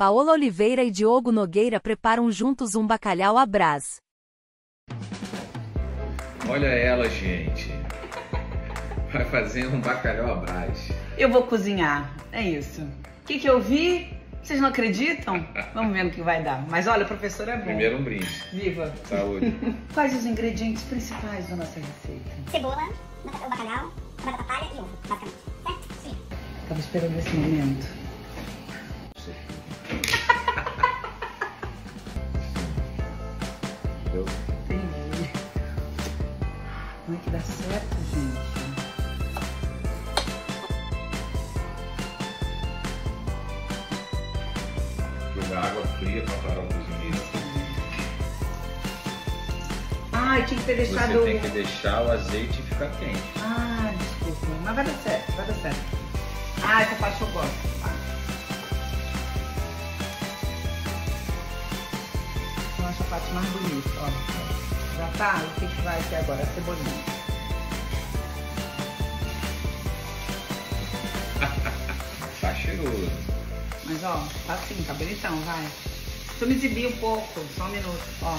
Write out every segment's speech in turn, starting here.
Paola Oliveira e Diogo Nogueira preparam juntos um bacalhau à Brás. Olha ela, gente. Vai fazer um bacalhau à Brás. Eu vou cozinhar, é isso. O que eu vi? Vocês não acreditam? Vamos ver no que vai dar. Mas olha, professor, é bom. Primeiro um brinde. Viva! Saúde. Quais os ingredientes principais da nossa receita? Cebola, o bacalhau, batata palha e ovo, basicamente. Certo? Sim. Tava esperando esse momento. Entendeu? Entendi. Como é que dá certo, gente? Jogar água fria para parar o cozimento. Ai, tinha que ter deixado... Você tem que deixar o azeite ficar quente. Ah, desculpa. Mas vai dar certo, vai dar certo. Ah, essa parte eu gosto. Eu acho a parte mais bonita, ó. Já tá? O que vai ser agora? A cebolinha. Tá cheiroso. Mas ó, tá assim, tá bonitão, vai. Deixa eu me exibir um pouco, só um minuto, ó.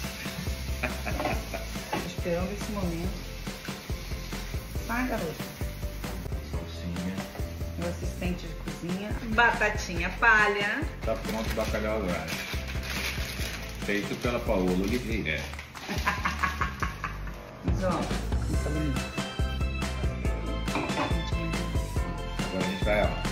Tô esperando esse momento. Sai, garota. Salsinha. Meu assistente de cozinha. Batatinha palha. Tá pronto o bacalhau à Brás. Feito pela Paola Oliveira. Mas ó, tá bonito. Agora a gente vai, ó.